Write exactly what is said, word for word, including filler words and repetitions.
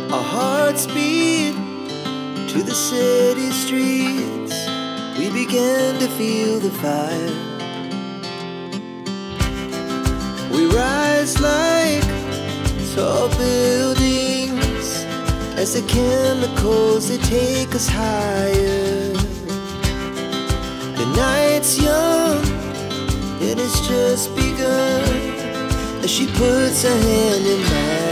Our hearts beat to the city streets. We began to feel the fire. We rise like tall buildings as the chemicals, they take us higher. The night's young, it has just begun as she puts her hand in mine.